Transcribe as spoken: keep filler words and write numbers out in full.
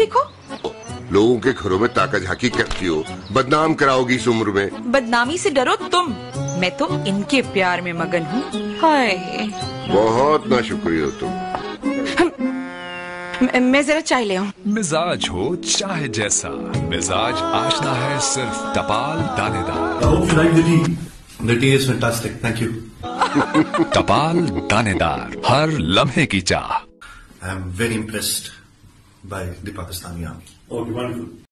देखो। लोगों के घरों में ताका झाकी करती हो, बदनाम कराओगी इस उम्र में। बदनामी से डरो तुम, मैं तो इनके प्यार में मगन हूँ। हाय बहुत ना शुक्रिया तुम। मैं, मैं जरा चाय ले आऊं। मिजाज हो चाहे जैसा, मिजाज आशना है सिर्फ टपाल दानेदार। टपाल दानेदार, हर लम्हे की चाह। I am very impressed by the Pakistani army. Oh, wonderful.